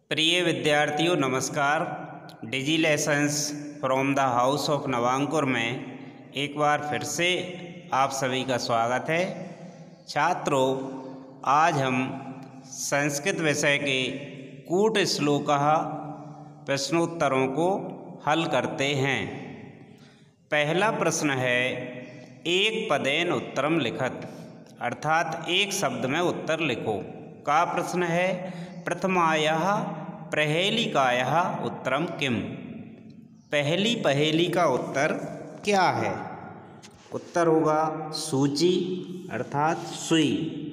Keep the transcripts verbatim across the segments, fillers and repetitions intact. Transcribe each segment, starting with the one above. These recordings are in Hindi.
प्रिय विद्यार्थियों नमस्कार। Digi lessons from the house of Navankur में एक बार फिर से आप सभी का स्वागत है। छात्रों, आज हम संस्कृत विषय के कूट श्लोकः प्रश्नोत्तरों को हल करते हैं। पहला प्रश्न है, एक पदेन उत्तरम लिखत, अर्थात एक शब्द में उत्तर लिखो। का प्रश्न है, प्रथमायाः प्रहेलिकायाः उत्तरम किम, पहली पहेली का उत्तर क्या है? उत्तर होगा सूची अर्थात सुई।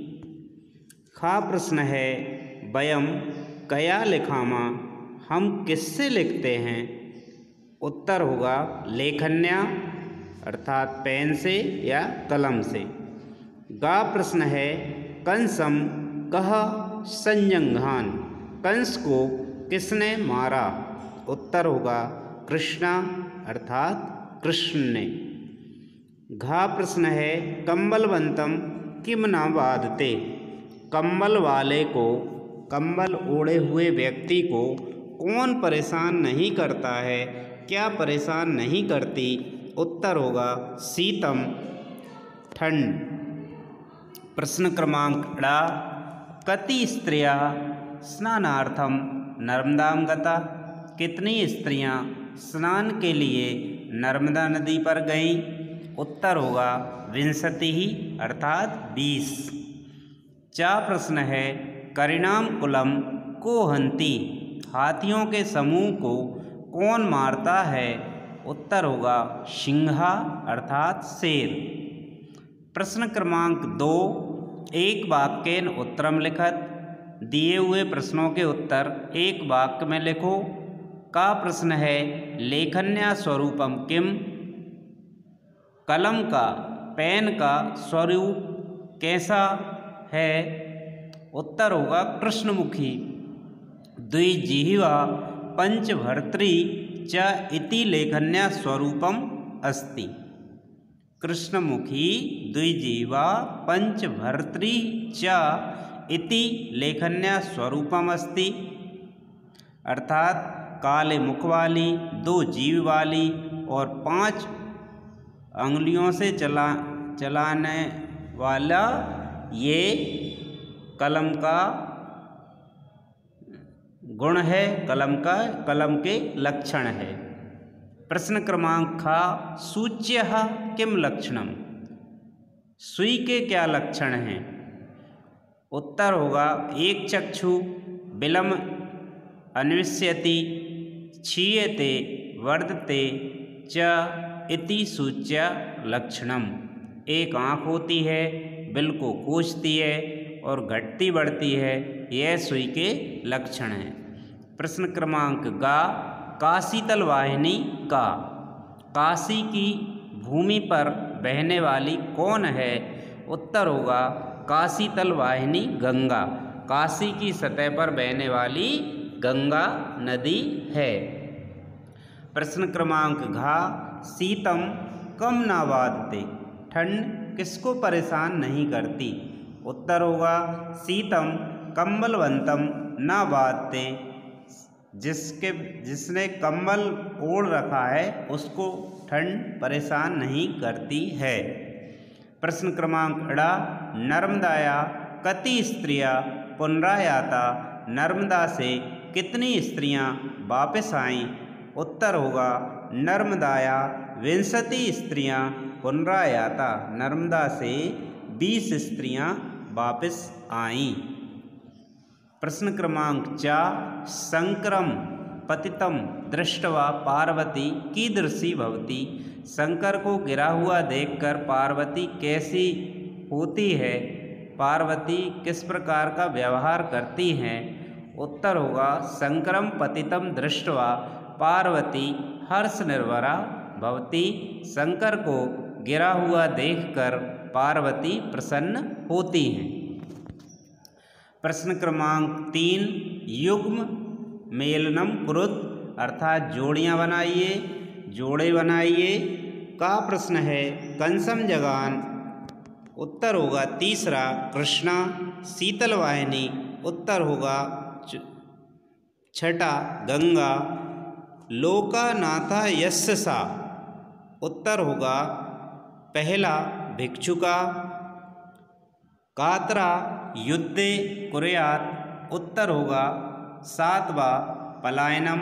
खा प्रश्न है, वयम कया लिखामा, हम किससे लिखते हैं? उत्तर होगा लेखन्या अर्थात पेन से या कलम से। गा प्रश्न है, कंसम कह संजंघान, कंस को किसने मारा? उत्तर होगा कृष्णा अर्थात कृष्ण ने। घा प्रश्न है, कंबलवंतम किम न बाधते, कंबल वाले को, कंबल ओढ़े हुए व्यक्ति को कौन परेशान नहीं करता है, क्या परेशान नहीं करती? उत्तर होगा शीतम ठंड। प्रश्न क्रमांक ड़ा, कति स्त्रियां स्नानार्थम नर्मदां गता, कितनी स्त्रियां स्नान के लिए नर्मदा नदी पर गईं? उत्तर होगा विंशति ही अर्थात बीस। चा प्रश्न है, करिणाम कुलम को हंती, हाथियों के समूह को कौन मारता है? उत्तर होगा सिंहा अर्थात शेर। प्रश्न क्रमांक दो, एक वाक्येन उत्तरम लिखत, दिए हुए प्रश्नों के उत्तर एक वाक्य में लिखो। का प्रश्न है, लेखन्या स्वरूपम किम, कलम का, पेन का स्वरूप कैसा है? उत्तर होगा कृष्णमुखी। द्विजिह्वा पंचभर्त्री च इति लेखन्या स्वरूपम अस्ति, कृष्णमुखी द्विजिह्वा पंचभर्त्री च इति लेखन्या स्वरूपम अस्ति, अर्थात काले मुख वाली, दो जीव वाली और पांच अंगुलियों से चला चलाने वाला ये कलम का गुण है, कलम का कलम के लक्षण है। प्रश्न क्रमांक खा, सूच्यः किम लक्षणम, सुई के क्या लक्षण हैं? उत्तर होगा एक चक्षु, विलम अन्विष्यति, क्षीयते, वर्धते च इति सूच्य लक्षणम, एक आँख होती है, बिल को कोसती है और घटती बढ़ती है, यह सुई के लक्षण हैं। प्रश्न क्रमांक गा, काशीतल वाहिनी का, काशी की भूमि पर बहने वाली कौन है? उत्तर होगा काशीतल वाहिनी गंगा, काशी की सतह पर बहने वाली गंगा नदी है। प्रश्न क्रमांक घा, शीतम कम न बाधते, ठंड किसको परेशान नहीं करती? उत्तर होगा शीतम कंबलवंतम न बाधते, जिसके जिसने कंबल ओढ़ रखा है उसको ठंड परेशान नहीं करती है। प्रश्न क्रमांक अड़ा, नर्मदाया कति स्त्रियां पुनरायाता, नर्मदा से कितनी स्त्रियां वापस आईं? उत्तर होगा नर्मदाया विंशति स्त्रियां पुनरायाता, नर्मदा से बीस स्त्रियां वापस आईं। प्रश्न क्रमांक चा, शंकरम पतितम दृष्ट्वा पार्वती कीदृशी भवती, शंकर को गिरा हुआ देखकर पार्वती कैसी होती है? पार्वती किस प्रकार का व्यवहार करती हैं? उत्तर होगा शंकरम पतितम दृष्ट्वा पार्वती हर्ष निर्भरा भवती, शंकर को गिरा हुआ देखकर पार्वती प्रसन्न होती हैं। प्रश्न क्रमांक तीन, युग्म मेलनम कुरुत, अर्थात जोड़ियाँ बनाइए, जोड़े बनाइए। का प्रश्न है, कंसम जगान, उत्तर होगा तीसरा कृष्णा, शीतल वाहिनी, उत्तर होगा छठा गंगा। लोकानाथा यस्य सा, उत्तर होगा पहला भिक्षुका। कातरा युद्धे कुर्यात्, उत्तर होगा सातवां पलायनम।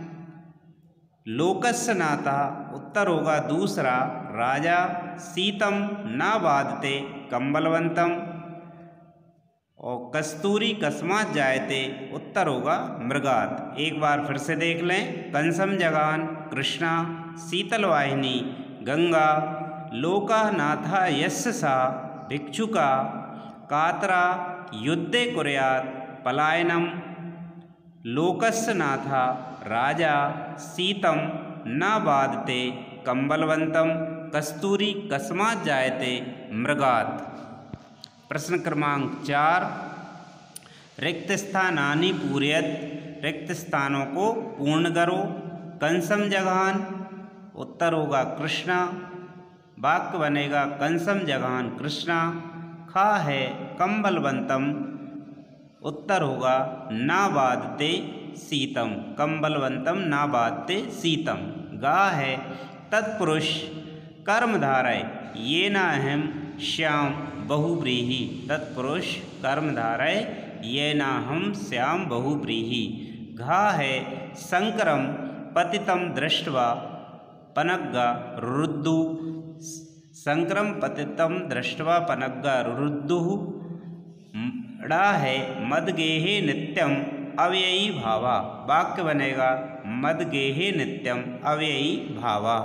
लोकस्य नाथा, उत्तर होगा दूसरा राजा। शीतम न बाधते कंबलवंतम। और कस्तूरी कस्मात् जायते, उत्तर होगा मृगात। एक बार फिर से देख लें। कंसम जगान कृष्णा, शीतल वाहिनी गंगा। लोकानाथा यस्य सा भिक्षुका। कातरा युद्धे कुर्यात् पलायनम। लोकस्य नाथा राजा। शीतम न बाधते कंबलवंतम। कस्तूरी कस्मात् जायते मृगात। प्रश्न क्रमांक चार। रिक्त स्थानानि पूरयत, रिक्त स्थानों को पूर्ण करो। कंसम जघान, उत्तर होगा कृष्णा। वाक्य बनेगा कंसम जघान कृष्णा। खा है कंबलवंतम, उत्तर होगा न बाधते शीतम। कंबलवंतम न बाधते शीतम। गा है तत्पुरुष कर्मधारय ये न अहम श्याम बहुव्रीहि। तत्पुरुष कर्मधारय ये न हम श्याम बहुव्रीहि। घा है संकरम पतितम दृष्ट्वा पनग्गा रुद्धु। संक्रम पतितम दृष्ट्वा पनग्गा रुद्धु। ड़ा है मदगेहे नित्यम अव्ययी भावा। वाक्य बनेगा मदगेहे नित्यम अव्ययी भावा।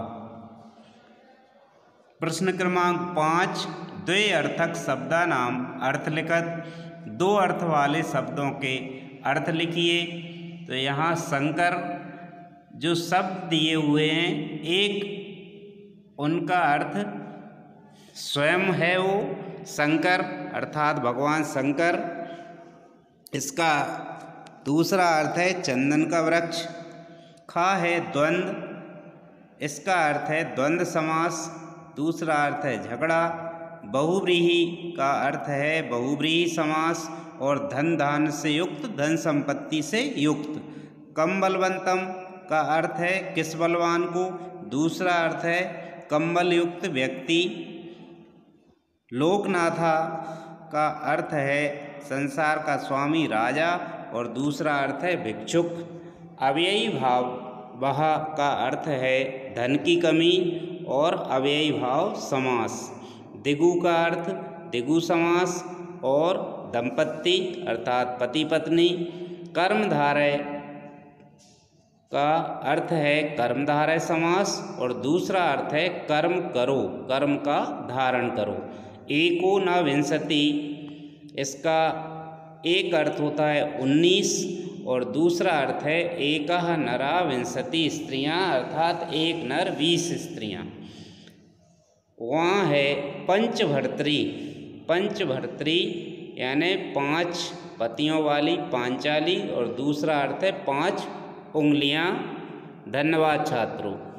प्रश्न क्रमांक पाँच। द्वे अर्थक शब्दानाम अर्थ लिखत, दो अर्थ वाले शब्दों के अर्थ लिखिए। तो यहाँ शंकर जो शब्द दिए हुए हैं, एक उनका अर्थ स्वयं है, वो शंकर अर्थात भगवान शंकर। इसका दूसरा अर्थ है चंदन का वृक्ष। खा है द्वंद्व, इसका अर्थ है द्वंद्व समास। दूसरा अर्थ है झगड़ा। बहुव्रीहि का अर्थ है बहुव्रीहि समास और धन धान से युक्त, धन संपत्ति से युक्त। कंबलवंतम का अर्थ है किस बलवान को। दूसरा अर्थ है कंबल युक्त व्यक्ति। लोकनाथा का अर्थ है संसार का स्वामी राजा और दूसरा अर्थ है भिक्षुक। अव्ययी भाव वह का अर्थ है धन की कमी और अव्ययी भाव समास। दिगु का अर्थ दिगु समास और दंपत्ति अर्थात पति पत्नी। कर्मधारय का अर्थ है कर्मधारय समास और दूसरा अर्थ है कर्म करो, कर्म का धारण करो। एको न विंशति, इसका एक अर्थ होता है उन्नीस और दूसरा अर्थ है एकह नरा विंशति स्त्रियां अर्थात एक नर बीस स्त्रियां। वहाँ है पंचभर्तृ, पंचभर्तृ यानी पांच पतियों वाली पांचाली और दूसरा अर्थ है पांच उंगलियां। धन्यवाद छात्रों।